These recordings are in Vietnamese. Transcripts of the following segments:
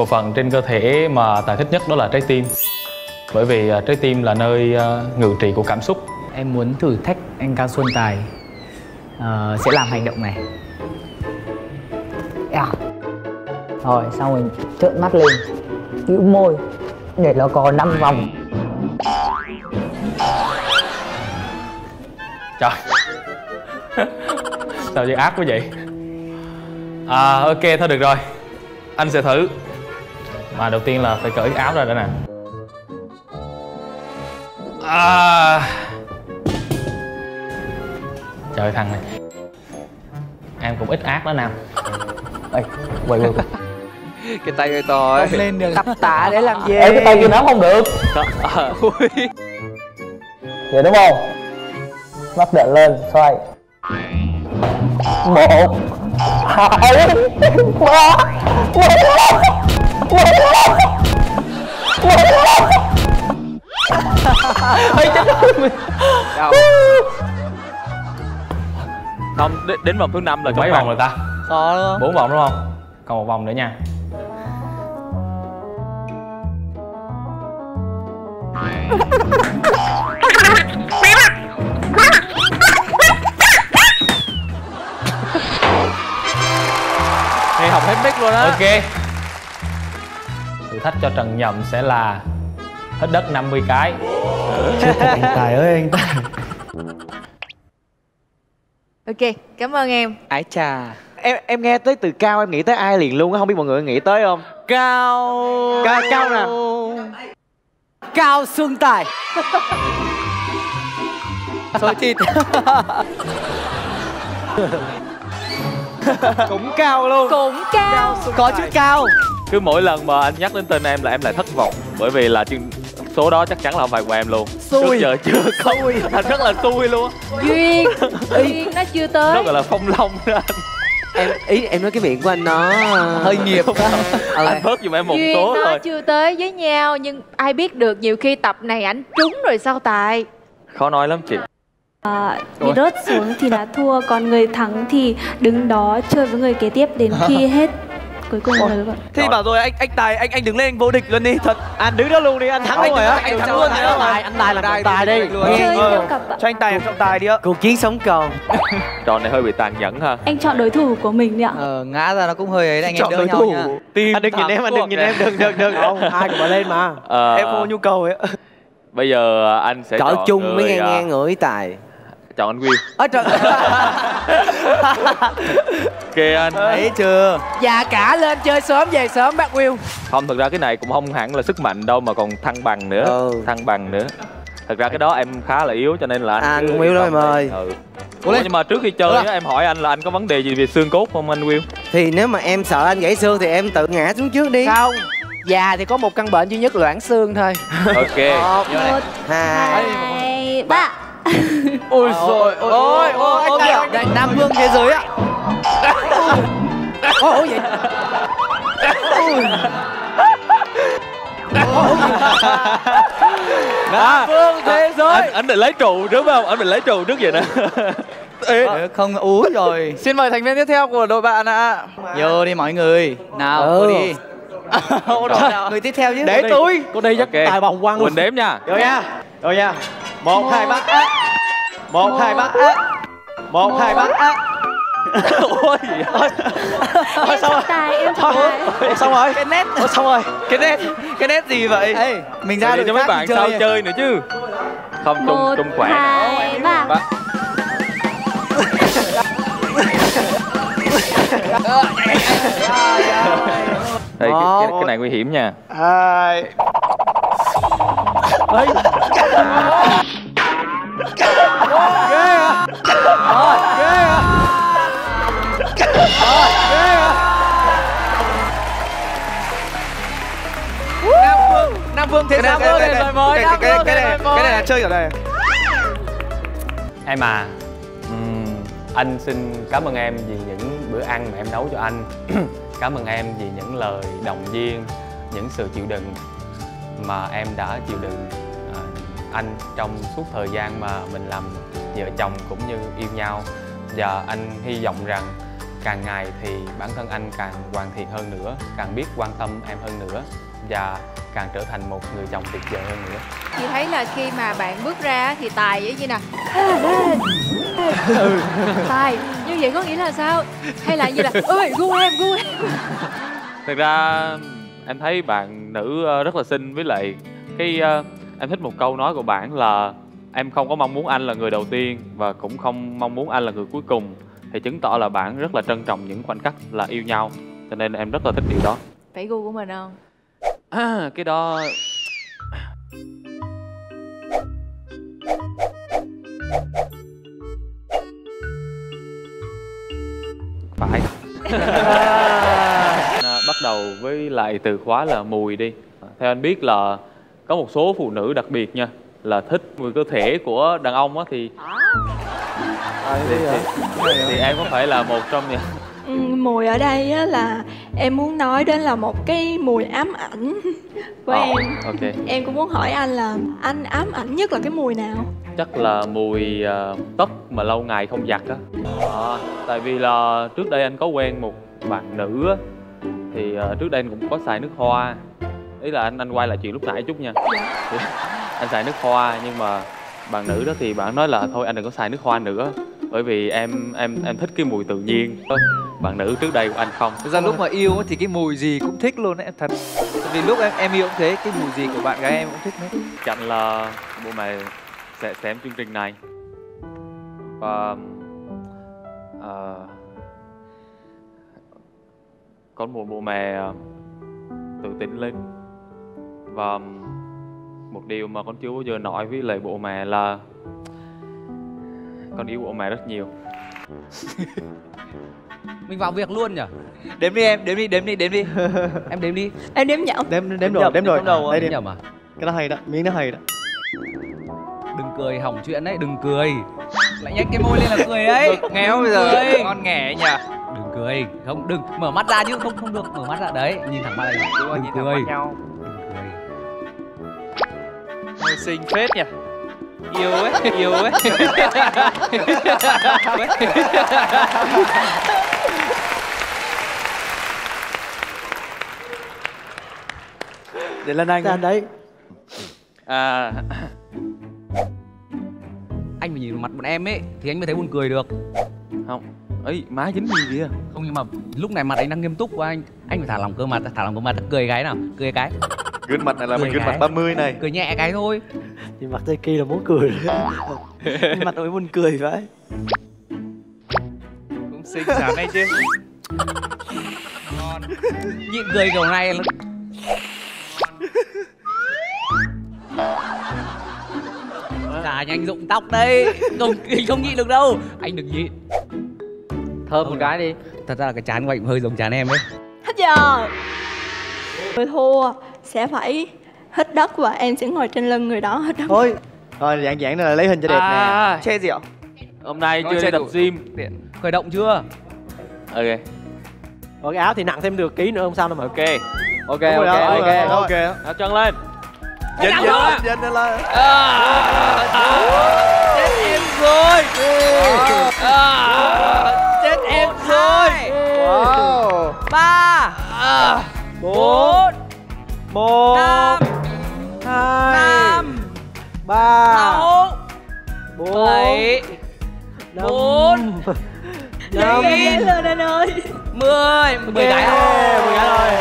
Bộ phận trên cơ thể mà Tài thích nhất đó là trái tim. Bởi vì trái tim là nơi ngự trị của cảm xúc. Em muốn thử thách anh Cao Xuân Tài sẽ làm hành động này. Rồi xong mình trợn mắt lên, hữu môi để nó có 5 vòng. Trời. Sao vậy, ác quá vậy. Ok thôi được rồi, anh sẽ thử. Mà đầu tiên là phải cởi áo ra đã nè. Trời thằng này, em cũng ít ác đó Nam. Ê, quay. Cái tay hơi to ấy. Không lên được. Tập tạ để làm gì? Ê, cái tay kia nắm không được. Vậy đúng không? Mắt đệm lên, xoay. 1 2 3 Không, đến vòng thứ 5 là mấy vòng rồi ta? Khó luôn. 4 vòng đúng không? Còn 1 vòng nữa nha. Nghe học hết mic luôn á. Ok. Thử thách cho Trần Nhậm sẽ là hít đất 50 cái. Chết thật anh Tài ơi, anh Tài. Ok, cảm ơn em. Ái chà. Em nghe tới từ Cao em nghĩ tới ai liền luôn á, không biết mọi người nghĩ tới không? Cao nè. Cao Xuân Tài. Thôi thịt. Cũng Cao luôn. Cũng Cao. Có chữ Cao. Cứ mỗi lần mà anh nhắc đến tên em là em lại thất vọng. Bởi vì là số đó chắc chắn là không phải của em luôn. Xui. Trước giờ chưa có. Anh rất là xui luôn. Duyên nó chưa tới. Nó gọi là phong long đó anh. Em nói cái miệng của anh nó hơi nghiệp. Anh bớt giùm em một Duyên số nó thôi. chưa tới với nhau. Nhưng ai biết được, nhiều khi tập này ảnh trúng rồi sao Tài. Khó nói lắm chị. Bị rớt xuống thì đã thua, còn người thắng thì đứng đó chơi với người kế tiếp đến khi hết cuối cùng là được. Thì bảo rồi anh Tài anh đứng lên anh vô địch luôn đi thật. Anh đứng đó luôn đi, anh thắng rồi á. Anh thắng luôn rồi. Anh Tài là trọng tài đi. Chơi theo cặp ạ. Cho anh Tài làm trọng tài đi ạ. Cuộc chiến sống còn. Trò này hơi bị tàn nhẫn ha. Anh chọn đối thủ của mình đi ạ. Ngã ra nó cũng hơi ấy, anh em đỡ nhau nha. Anh đừng nhìn em, anh đừng nhìn em, đừng. Không, ai cũng bỏ lên mà. Em không có nhu cầu ấy. Bây giờ anh sẽ Cỡ chọn chung mới người, nghe ngửi Tài. chọn anh Will. Trời. Kìa anh. Thấy chưa? Dạ cả lên chơi sớm về sớm bác Will. Không, thực ra cái này cũng không hẳn là sức mạnh đâu mà còn thăng bằng nữa. Thăng bằng nữa. Thật ra cái đó em khá là yếu cho nên là anh cũng yếu đó em ơi. Ủa, nhưng mà trước khi chơi á, em hỏi anh là anh có vấn đề gì về xương cốt không anh Will? Thì nếu mà em sợ anh gãy xương thì em tự ngã xuống trước đi. Không. Già thì có một căn bệnh duy nhất loãng xương thôi. Ok. 1, 2, 3. Ôi rồi, ôi anh Tài Nam Vương thế giới ạ. Ôi vậy. Nam Vương thế giới. Anh định lấy trụ trước phải không? Anh định lấy trụ trước vậy nè. Không ú rồi. Xin mời thành viên tiếp theo của đội bạn ạ. Vô đi mọi người. Nào, vô đi. Người tiếp theo chứ. Để tôi. Cô đây chắc tài bỏng quăng luôn. Mình đếm nha. Rồi nha. Rồi nha. 1 2 3. 1 2 3. 1 2 3. Ôi gì vậy? Em trọng tài, em trọng tài. Xong rồi. Cái nét. Xong rồi. Cái nét gì vậy? Ê, mình ra Để đội cho mấy khác bạn sao chơi nữa chứ. Không, 1, Trung khỏe. 2, 3. Đây, cái này nguy hiểm nha. 2. Nam Vương thế giới rồi mời Nam Vương cái này là chơi ở đây. Em à, anh xin cảm ơn em vì những bữa ăn mà em nấu cho anh. Cảm ơn em vì những lời động viên, những sự chịu đựng mà em đã chịu đựng anh trong suốt thời gian mà mình làm vợ chồng cũng như yêu nhau. Và anh hy vọng rằng càng ngày thì bản thân anh càng hoàn thiện hơn nữa, càng biết quan tâm em hơn nữa và càng trở thành một người chồng tuyệt vời hơn nữa. Chị thấy là khi mà bạn bước ra thì Tài vậy như nè. Tài, như vậy có nghĩa là sao? Hay là như là ơi gu em. Thật ra em thấy bạn nữ rất là xinh, với lại cái em thích một câu nói của bạn là em không có mong muốn anh là người đầu tiên và cũng không mong muốn anh là người cuối cùng, thì chứng tỏ là bạn rất là trân trọng những khoảnh khắc là yêu nhau, cho nên em rất là thích điều đó. Phải gu của mình không? Cái đó phải. Bắt đầu với lại từ khóa là mùi đi. Theo anh biết là có một số phụ nữ đặc biệt nha, là thích mùi cơ thể của đàn ông á, thì em có phải là một trong những mùi ở đây á là em muốn nói đến là một cái mùi ám ảnh của em. Okay. Em cũng muốn hỏi anh là anh ám ảnh nhất là cái mùi nào? Chắc là mùi tóc mà lâu ngày không giặt á. Tại vì là trước đây anh có quen một bạn nữ á, thì trước đây anh cũng có xài nước hoa. Ý là anh quay lại chuyện lúc nãy chút nha. Thì anh xài nước hoa, nhưng mà bạn nữ đó thì bạn nói là thôi anh đừng có xài nước hoa nữa, bởi vì em thích cái mùi tự nhiên. Bạn nữ trước đây của anh không. Thực ra lúc mà yêu thì cái mùi gì cũng thích luôn đấy em thật. Tại vì lúc em yêu cũng thế, cái mùi gì của bạn gái em cũng thích hết. Chặn là bộ mày sẽ xem chương trình này và có một bộ mẹ tự tin lên. Và một điều mà con chưa bao giờ nói với lại bộ mẹ là con yêu bộ mẹ rất nhiều. Mình vào việc luôn nhỉ? Đếm đi em, đếm đi. Em đếm đi. Em đếm nhậu. Đếm rồi. Đây đi. Nhầm à? Cái đó hay đó, miếng nó hay đó. Đừng cười hỏng chuyện đấy, đừng cười. Lại nhếch cái môi lên là cười đấy. Nghèo bây giờ. Con nghẻ nhỉ? Đừng cười, không đừng mở mắt ra chứ không được mở mắt ra đấy, nhìn thẳng mặt này. Đừng nhìn cười. Thẳng mắt nhau. Môi xinh phết nhỉ. Yêu ấy. Để lên anh đấy. Anh phải nhìn mặt bọn em ấy thì anh mới thấy buồn cười được. Không, ấy má dính gì kìa. Không, nhưng mà lúc này mặt anh đang nghiêm túc của anh phải thả lỏng cơ mặt, cười cái nào, cười cái. Gương mặt này là mình gương mặt 30 này. Cười nhẹ cái thôi. Thì mặt tay kia là muốn cười. Mặt mới muốn cười vậy. Cũng xinh xắn đấy chứ. Ngon. Nhịn cười kiểu này là... Cả nhà anh rụng tóc đây. Không nhịn được đâu. Anh đừng nhịn. Thơm một cái đi. Thật ra là cái trán của anh cũng hơi giống trán em ấy. Hết giờ. Người thua sẽ phải hít đất và em sẽ ngồi trên lưng người đó hít đất. Thôi, rồi dạng này là lấy hình cho đẹp nè. Che rượu. Hôm nay chưa đi tập gym. Khởi động chưa? Ok. Cái áo thì nặng thêm được ký nữa không sao đâu mà. Ok. Ok. Áo chân lên. Dinh lên. Chết em rồi. Chết em rồi. 3 4 1 5 2 5 3 6 4 7 4 Ghê lên anh ơi. 10 cái thôi. 10 cái thôi.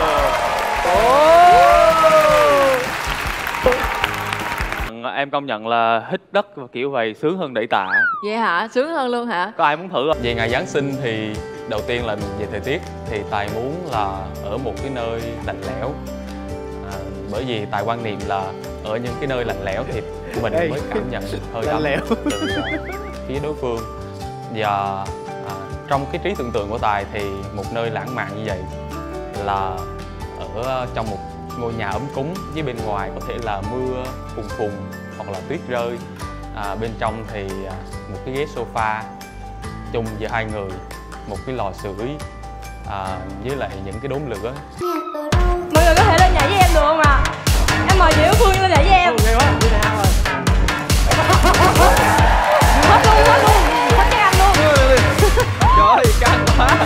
Em công nhận là hít đất và kiểu vậy sướng hơn đẩy tạ. Vậy hả? Sướng hơn luôn hả? Có ai muốn thử không? Về ngày Giáng sinh thì đầu tiên là về thời tiết thì Tài muốn là ở một cái nơi lạnh lẽo, bởi vì Tài quan niệm là ở những cái nơi lạnh lẽo thì mình mới cảm nhận được hơi ấm từ phía đối phương. Và trong cái trí tưởng tượng của Tài thì một nơi lãng mạn như vậy là ở trong một ngôi nhà ấm cúng, với bên ngoài có thể là mưa phùn phùn hoặc là tuyết rơi, bên trong thì một cái ghế sofa chung giữa hai người, một cái lò sưởi với lại những cái đốm lửa. Mọi người có thể lên nhảy với em được không ạ? Em mời chị Ước Phương lên nhảy với em. Hết luôn, hết cái anh luôn. Trời ơi, căng quá.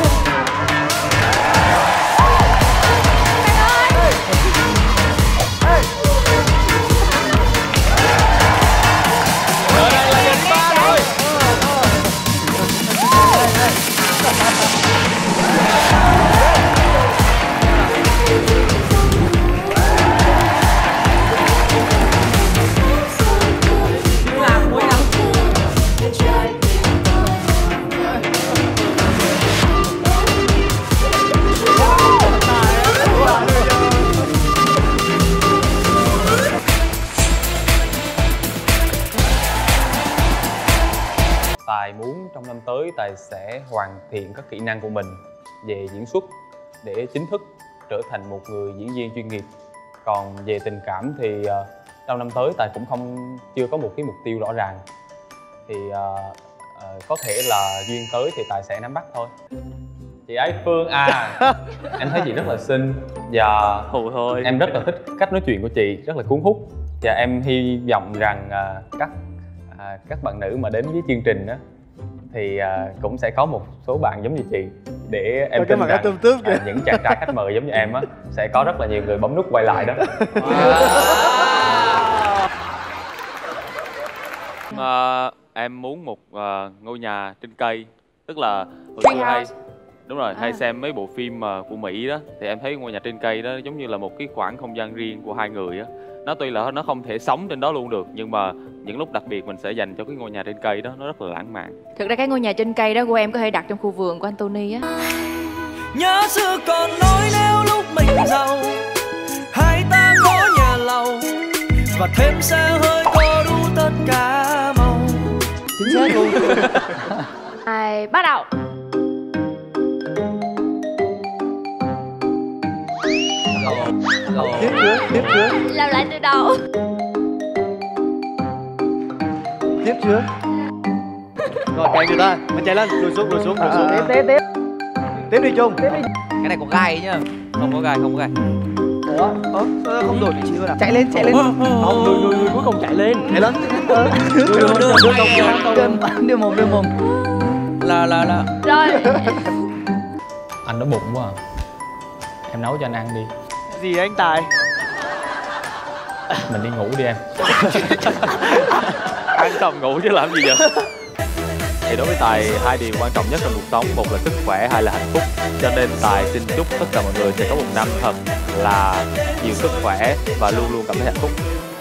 Tài muốn trong năm tới Tài sẽ hoàn thiện các kỹ năng của mình về diễn xuất để chính thức trở thành một người diễn viên chuyên nghiệp. Còn về tình cảm thì trong năm tới Tài cũng chưa có một cái mục tiêu rõ ràng. Thì có thể là duyên tới thì Tài sẽ nắm bắt thôi. Chị Ái Phương em thấy chị rất là xinh và thôi em rất là thích cách nói chuyện của chị, rất là cuốn hút. Và em hy vọng rằng các bạn nữ mà đến với chương trình đó thì cũng sẽ có một số bạn giống như chị, để em tin rằng những chàng trai khách mời giống như em á sẽ có rất là nhiều người bấm nút quay lại đó. Em muốn một ngôi nhà trên cây, tức là đúng rồi, hay xem mấy bộ phim của Mỹ đó, thì em thấy ngôi nhà trên cây đó giống như là một cái khoảng không gian riêng của hai người á. Nó tuy là nó không thể sống trên đó luôn được, nhưng mà những lúc đặc biệt mình sẽ dành cho cái ngôi nhà trên cây đó, nó rất là lãng mạn. Thực ra cái ngôi nhà trên cây đó của em có thể đặt trong khu vườn của anh Tony á. Nhớ xưa còn nói nếu lúc mình giàu, hai ta có nhà lầu và thêm xe hơi có đủ tất cả màu. Chính xác luôn. Bắt đầu. Tiếp chưa? Làm lại từ đầu. Tiếp chưa? Rồi chạy người ta, mình chạy lên, lùi xuống. Tiếp đi Trung. Cái này có gai nhá. Không có gai. Ủa? Sao không đổi vị trí luôn à? Chạy lên. Không, lùi cuối cùng chạy lên. Đưa mồm. Là. Rồi. Anh đói bụng quá à. Em nấu cho anh ăn đi. Gì anh Tài? Mình đi ngủ đi em. Ăn xong ngủ chứ làm gì vậy? Thì đối với Tài, hai điều quan trọng nhất trong cuộc sống, một là sức khỏe, hai là hạnh phúc. Cho nên Tài xin chúc tất cả mọi người sẽ có một năm thật là nhiều sức khỏe và luôn luôn cảm thấy hạnh phúc.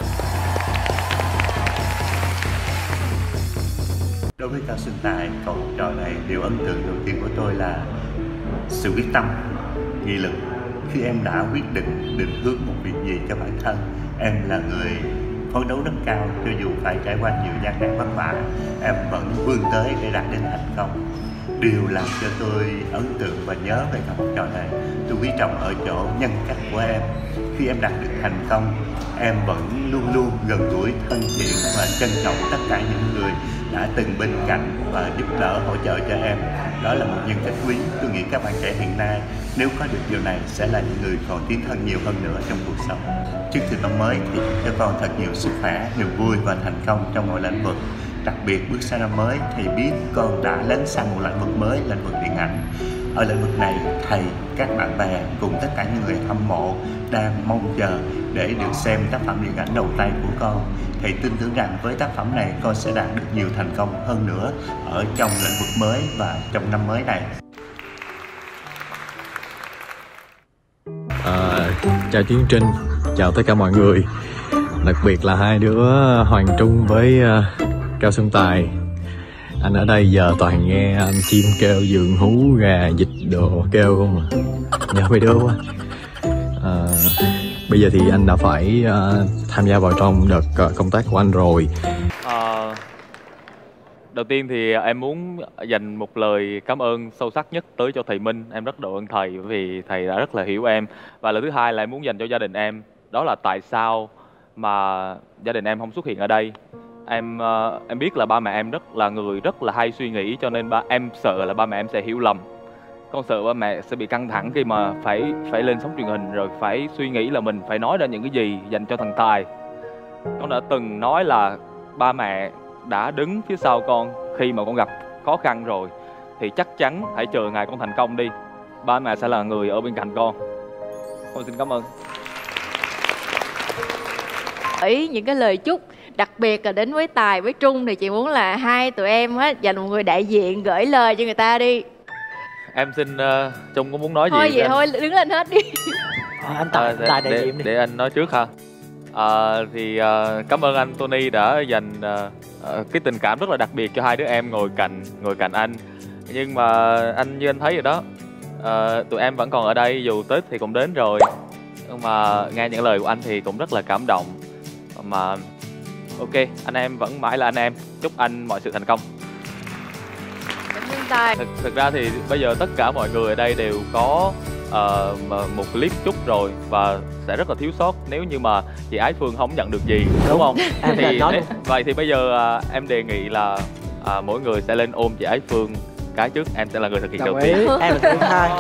Đối với cao sinh Tài, câu trò này điều ấn tượng đầu tiên của tôi là sự quyết tâm, nghị lực. Khi em đã quyết định định hướng một việc gì cho bản thân, em là người phấn đấu rất cao, cho dù phải trải qua nhiều gian nan vất vả, em vẫn vươn tới để đạt đến thành công. Điều làm cho tôi ấn tượng và nhớ về câu trò này, tôi quý trọng ở chỗ nhân cách của em. Khi em đạt được thành công, em vẫn luôn luôn gần gũi, thân thiện và trân trọng tất cả những người đã từng bên cạnh và giúp đỡ, hỗ trợ cho em. Đó là một nhân cách quý. Tôi nghĩ các bạn trẻ hiện nay nếu có được điều này sẽ là những người còn tiến thân nhiều hơn nữa trong cuộc sống. Trước thềm năm mới thì cho con thật nhiều sức khỏe, niềm vui và thành công trong mọi lĩnh vực. Đặc biệt bước sang năm mới thì biết con đã lấn sang một lĩnh vực mới, lĩnh vực điện ảnh. Ở lĩnh vực này, thầy, các bạn bè cùng tất cả những người hâm mộ đang mong chờ để được xem tác phẩm điện ảnh đầu tay của con. Thầy tin tưởng rằng với tác phẩm này con sẽ đạt được nhiều thành công hơn nữa ở trong lĩnh vực mới và trong năm mới này. Chào Tiến Trinh, chào tất cả mọi người. Đặc biệt là hai đứa Hoàng Trung với Cao Xuân Tài. Anh ở đây giờ toàn nghe anh chim kêu, giường hú, gà, vịt đồ kêu không à. Nhớ mấy đứa quá. Bây giờ thì anh đã phải tham gia vào trong đợt công tác của anh rồi. Đầu tiên thì em muốn dành một lời cảm ơn sâu sắc nhất tới cho thầy Minh. Em rất đội ơn thầy bởi vì thầy đã rất là hiểu em. Và lời thứ hai là em muốn dành cho gia đình em. Đó là tại sao mà gia đình em không xuất hiện ở đây. Em biết là ba mẹ em rất là hay suy nghĩ, cho nên em sợ là ba mẹ em sẽ hiểu lầm. Con sợ ba mẹ sẽ bị căng thẳng khi mà phải lên sóng truyền hình, rồi phải suy nghĩ là mình phải nói ra những cái gì dành cho thằng Tài. Con đã từng nói là ba mẹ đã đứng phía sau con khi mà con gặp khó khăn rồi, thì chắc chắn hãy chờ ngày con thành công đi, ba mẹ sẽ là người ở bên cạnh con. Con xin cảm ơn. Ý những cái lời chúc đặc biệt là đến với Tài với Trung thì chị muốn là hai tụi em á dành một người đại diện gửi lời cho người ta đi. Em xin Trung có muốn nói Thôi gì vậy không? thôi, đứng lên hết đi. Anh Tài đại diện đi. Để anh nói trước ha. Cảm ơn anh Tony đã dành cái tình cảm rất là đặc biệt cho hai đứa em ngồi cạnh anh. Nhưng mà như anh thấy rồi đó, tụi em vẫn còn ở đây dù Tết thì cũng đến rồi. Nhưng mà nghe những lời của anh thì cũng rất là cảm động. Mà ok, anh em vẫn mãi là anh em. Chúc anh mọi sự thành công. Thực ra thì bây giờ tất cả mọi người ở đây đều có một clip chúc rồi và sẽ rất là thiếu sót nếu như mà chị Ái Phương không nhận được gì, đúng không? Vậy thì bây giờ em đề nghị là mỗi người sẽ lên ôm chị Ái Phương cái trước, em sẽ là người thực hiện đầu tiên. Em là thứ hai.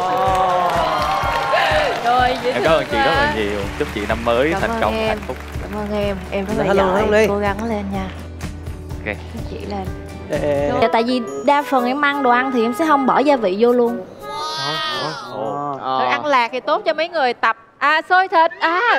Rồi, em cảm ơn chị rất là nhiều. Chúc chị năm mới thành công hạnh phúc. Cảm ơn em rất là giỏi, cố gắng lên nha. Ok. Chúc chị lên. Tại vì đa phần em ăn đồ ăn thì em sẽ không bỏ gia vị vô luôn. Rồi ăn lạc thì tốt cho mấy người tập xôi thịt.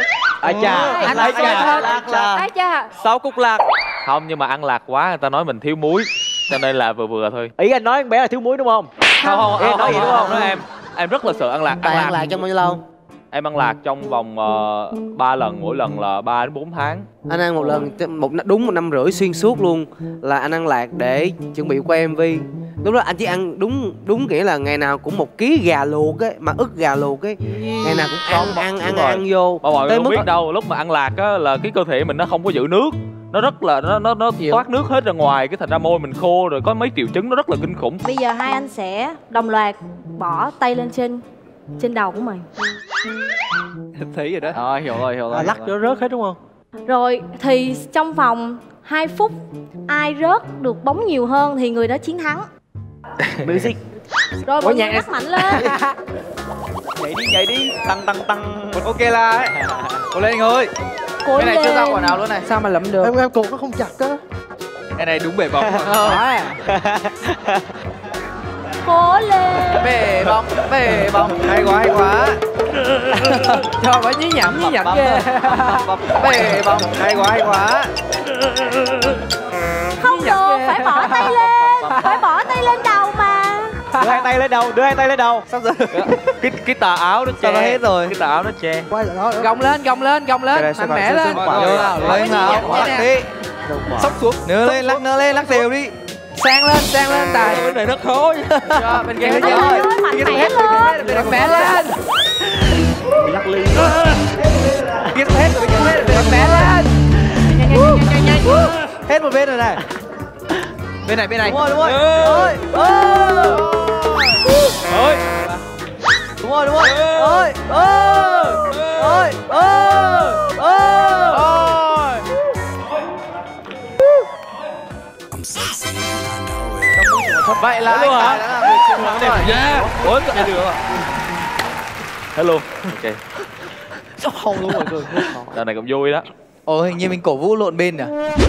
Ai chà. 6 cục lạc. Không, nhưng mà ăn lạc quá người ta nói mình thiếu muối, cho nên là vừa vừa thôi. Ý anh nói em bé là thiếu muối đúng không? Không, em nói vậy đúng không? Nói em rất là sợ ăn lạc. Ăn lạc trong bao nhiêu lâu? Em ăn lạc trong vòng 3 lần, mỗi lần là 3 đến 4 tháng. Anh ăn một lần đúng 1 năm rưỡi xuyên suốt luôn, là anh ăn lạc để chuẩn bị quay MV. Lúc đó anh chỉ ăn đúng nghĩa là ngày nào cũng 1 kg gà luộc ấy, mà ức gà luộc ấy, ngày nào cũng ăn vô. Mà mọi người không biết đâu, lúc mà ăn lạc á là cái cơ thể mình nó không có giữ nước, nó rất là nó thoát nước hết ra ngoài, cái thành ra môi mình khô rồi có mấy triệu chứng nó rất là kinh khủng. Bây giờ hai anh sẽ đồng loạt bỏ tay lên trên đầu của mình. Thấy rồi đó. Hiểu rồi. Lắc cho rớt hết đúng không? Rồi thì trong vòng 2 phút ai rớt được bóng nhiều hơn thì người đó chiến thắng. Music. Rồi mọi người lắc mạnh lên. Nhảy đi, tăng. Ok là ấy. Cố lên anh ơi. Cái này chưa ra quả nào luôn này. Sao mà lẫm được? Em cột nó không chặt á. Cái này đúng bể bóng. Cố lên. Bể bóng. Hay quá. Trời ơi, nhí nhẩm ghê. Bể bóng. Hay quá. Không được, phải bỏ tay lên. Phải bỏ tay lên đầu mà. Đưa hai tay lên đầu. Sắp rồi. Cái tà áo nó che hết rồi. Cái tà áo nó che. Gồng lên. Mạnh mẽ lên. Lên nào. Sóc xuống. Nửa lên, lắc đều đi. Sang lên Tài. Cái này nó khó. Bên kia Mạnh mẽ lên. Mạnh mẽ lên. Lắc ly. Kia hết rồi. Mạnh mẽ lên. Nhanh. Hết một bên rồi này. Bên này. Đúng rồi. Ôi. Đúng rồi. Vậy là anh Tài đã làm được chiến thắng rồi. Ủa, cái được à? Hello. Ok. Sốc không luôn mọi người. Đợt này cũng vui đó. Ồ, hình như mình cổ vũ lộn bên à?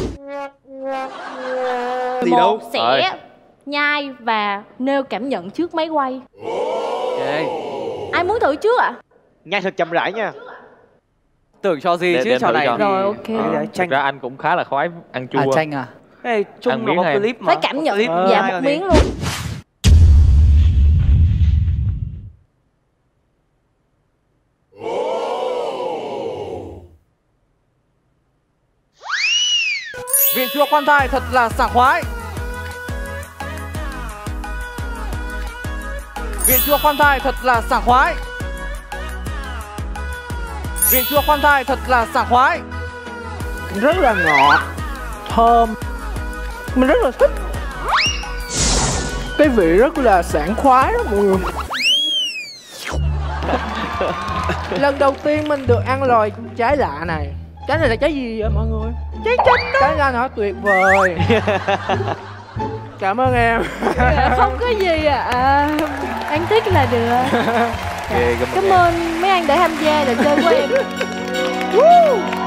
Gì đâu? Một sẽ nhai và nêu cảm nhận trước máy quay. Ok. Ai muốn thử trước ạ? Nhai thật chậm rãi nha. Tưởng cho gì chứ trò này. Rồi ok. Thực ra anh cũng khá là khoái ăn chua. Chanh à? Ê, chung là một clip mà. Phải cảm nhận dạ một miếng luôn. Vị chua khoan thai thật là sảng khoái. Vị chua khoan thai thật là sảng khoái. Vị chua khoan thai thật là sảng khoái. Rất là ngọt, thơm. Mình rất là thích. Cái vị rất là sảng khoái đó mọi người. Lần đầu tiên mình được ăn loài trái lạ này. Trái này là trái gì vậy mọi người? Trái chanh đó. Trái ra nó tuyệt vời. Cảm ơn em. Không có gì anh thích là được. Cảm ơn mấy anh đã tham gia trò chơi của em.